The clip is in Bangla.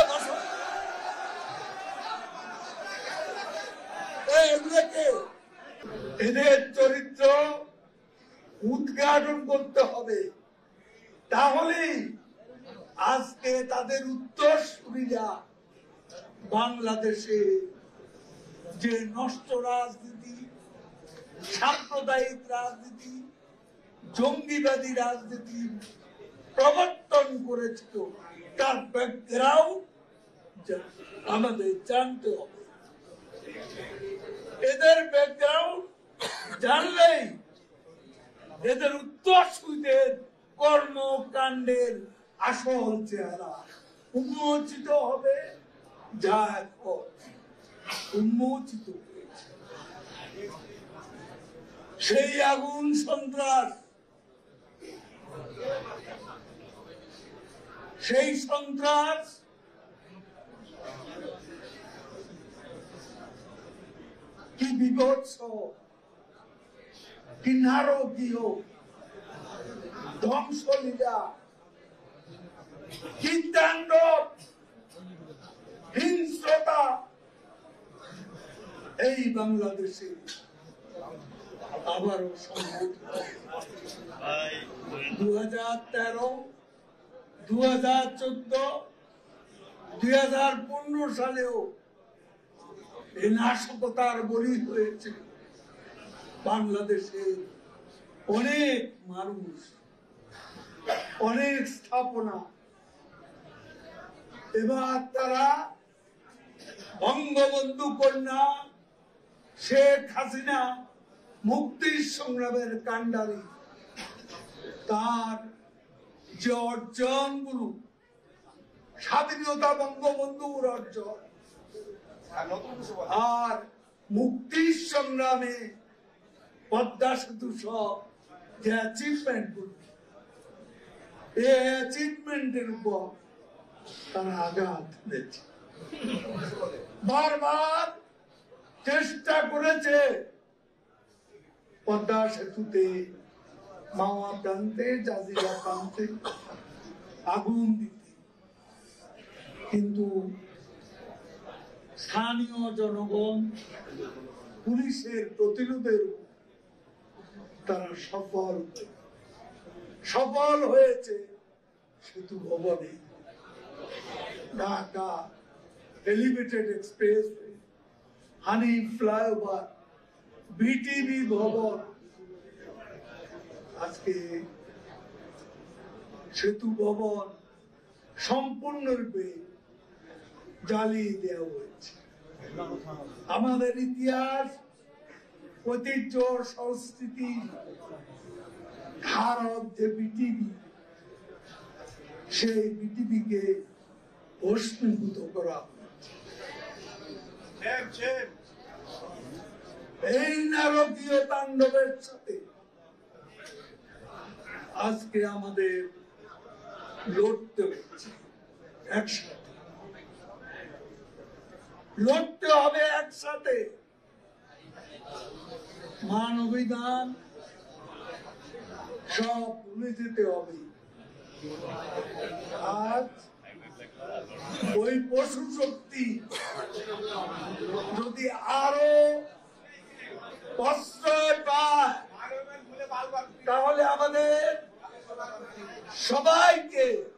এদের চরিত্র উদ্ঘাটন করতে হবে, তাহলেই আজকে তাদের উত্তরসূরিরা বাংলাদেশে যে নষ্ট রাজনীতি, সাম্প্রদায়িক রাজনীতি, জঙ্গিবাদী রাজনীতি প্রবর্তন করেছিল তার ব্যাকগ্রাউন্ড আমাদের জানতে হবে। এদের ব্যাকগ্রাউন্ড জানলেই এদের উত্তরসূরিদের কর্মকাণ্ডের আসল চেহারা উন্মোচিত হবে, যা এখন উন্মোচিত হয়েছে। সেই আগুন সন্ত্রাস, সেই সন্ত্রাস কি বিভৎস, কি নারকীয় ধ্বংসলীলা, কি তাণ্ডব, হিংস্রতা এই বাংলাদেশে আবারও সংঘটিত। 2013, 2014, 2015 সালেও এই নাশকতার বলি হয়েছে বাংলাদেশের অনেক মানুষ, অনেক স্থাপনা। এবার তারা বঙ্গবন্ধু কন্যা শেখ হাসিনা মুক্তির সংগ্রামের কাণ্ডারি, তার যে অর্জনগুলো, স্বাধীনতা বঙ্গবন্ধুর অর্জন, আর মুক্তির সংগ্রামে পদ্মা সেতু সব যে অ্যাচিভমেন্ট গুলো, এই অ্যাচিভমেন্টের উপর তারা আঘাত দিয়েছে। বারবার চেষ্টা করেছে পদ্মা সেতুতে, মাওয়া প্রান্তে, জাজিরা প্রান্তে আগুন দিতে, কিন্তু স্থানীয় জনগণ পুলিশের প্রতিরোধের তারা সফল হয়েছে। সেতু ভবনে ঢাকা এলিভেটেড এক্সপ্রেস, হানি ফ্লাইওভার, বিটিভি ভবন, আজকে সেতু ভবন সম্পূর্ণরূপে জ্বালিয়ে দেওয়া হয়েছে। আমাদের ইতিহাস, ঐতিহ্য, সংস্কৃতি, ভারত যে বিটিভি, সেই বিটিভিকে ভস্মীভূত করা হয়েছে। এই নারকীয় তাণ্ডবের সাথে আজকে আমাদের লড়তে হচ্ছে, একসাথে লড়তে হবে, একসাথে মানবিধান সব ভুলে যেতে হবে। আজ ওই পশু শক্তি যদি আরো প্রশ্রয় পায়, তাহলে আমাদের সবাইকে